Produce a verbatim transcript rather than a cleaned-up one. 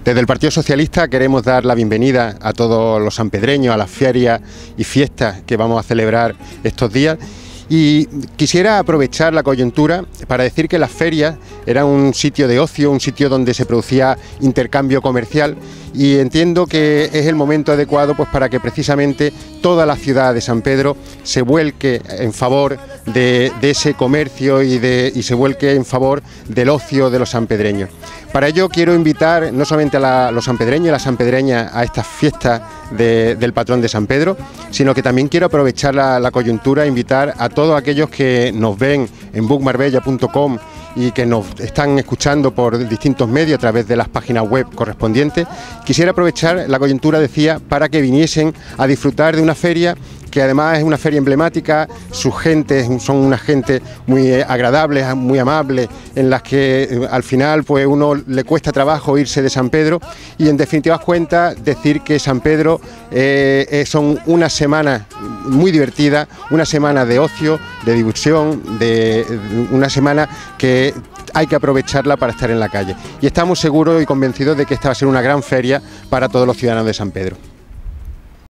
Desde el Partido Socialista queremos dar la bienvenida a todos los sanpedreños, a las ferias y fiestas que vamos a celebrar estos días. Y quisiera aprovechar la coyuntura para decir que las ferias eran un sitio de ocio, un sitio donde se producía intercambio comercial, y entiendo que es el momento adecuado pues para que precisamente toda la ciudad de San Pedro se vuelque en favor de, de ese comercio y, de, y se vuelque en favor del ocio de los sanpedreños. Para ello quiero invitar no solamente a la, los sanpedreños y las sanpedreñas a estas fiestas de, del patrón de San Pedro, sino que también quiero aprovechar la, la coyuntura e invitar a todos aquellos que nos ven en book marbella punto com y que nos están escuchando por distintos medios a través de las páginas web correspondientes. Quisiera aprovechar la coyuntura, decía, para que viniesen a disfrutar de una feria que además es una feria emblemática. Sus gentes son una gente muy agradables, muy amables, en las que eh, al final pues uno le cuesta trabajo irse de San Pedro, y en definitivas cuentas decir que San Pedro eh, eh, son unas semanas muy divertidas, una semana de ocio, de diversión, de, de una semana que hay que aprovecharla para estar en la calle, y estamos seguros y convencidos de que esta va a ser una gran feria para todos los ciudadanos de San Pedro.